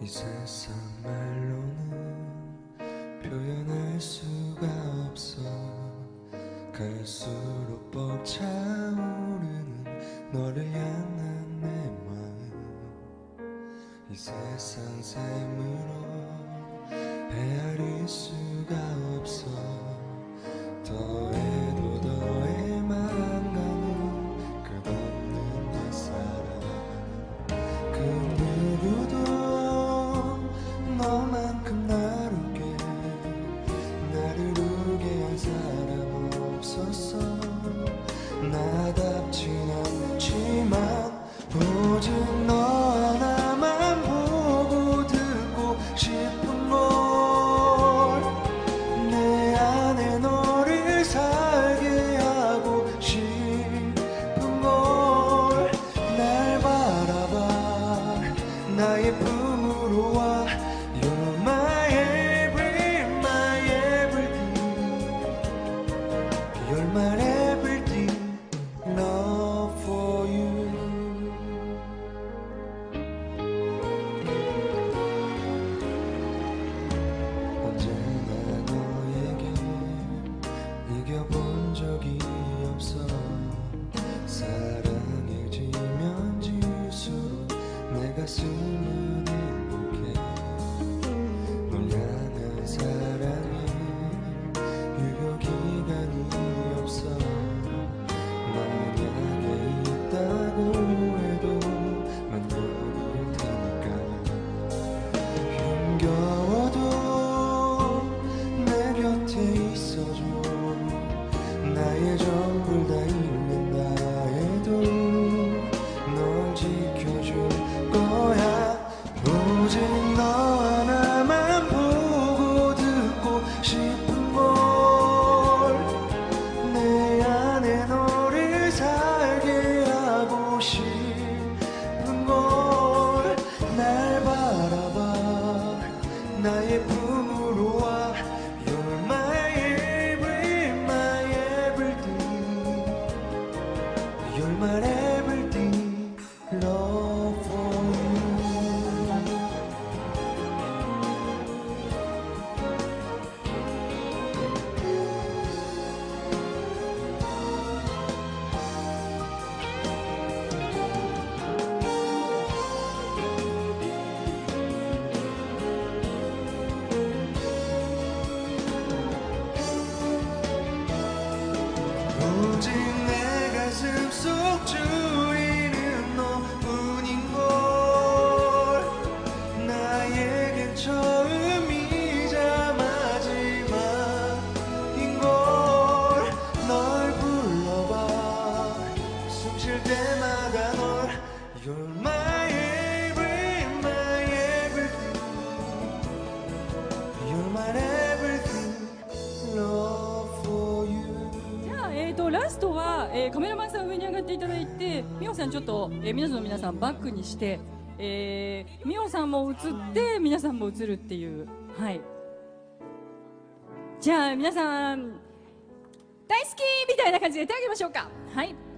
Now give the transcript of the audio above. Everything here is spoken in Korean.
이 세상 말로는 표현할 수가 없어. 갈수록 벅차오르는 너를 향한 내 마음. 이 세상 샘으로 헤아릴 수가 없어. 더해도 더해만 가는 끝없는 내 사랑. 그 누구도 너만큼 나를 웃게, 나를 울게 한 사람 없었어. 나답진 않지만 오직 너 하나만 보고 듣고 싶은 걸. 내 안에 너를 살게 하고 싶은 걸. 날 바라봐 나의 품으로 와. You're my every, my everything. You're my everything. Love for you. 언제나 너에게 이겨본 적이 없어. 사랑에 지면 질수록 내 가슴은 행복해. 널 향한 사랑에 유효 기간이 없어. 만약에 있다고 해도 만들어볼 테니까. 힘겨워도 내 곁에 있어줘. 나의 전부를 다 잃는다 해도 널 지켜줄 거야. 오직 너 하나만 보고 듣고 싶은 걸. 내 안에 너를 살게 하고 싶은 걸. 날 바라봐 나의 품으로 와. You're my every, my everything. You're my everything. Love for you. 오직 내 가슴 속 주인은 너뿐인걸. 나에겐 처음이자 마지막인걸. 널 불러봐 숨 쉴 때마다 널. You're my every, my everything. You're my everything. Love for you. じゃあ、ラストは、カメラマンさん上に上がっていただいて、ミオさんちょっと、皆さんバックにして、ミオさんも映って皆さんも映るっていう。はい。じゃあ皆さん大好きみたいな感じで手を挙げましょうか。はい。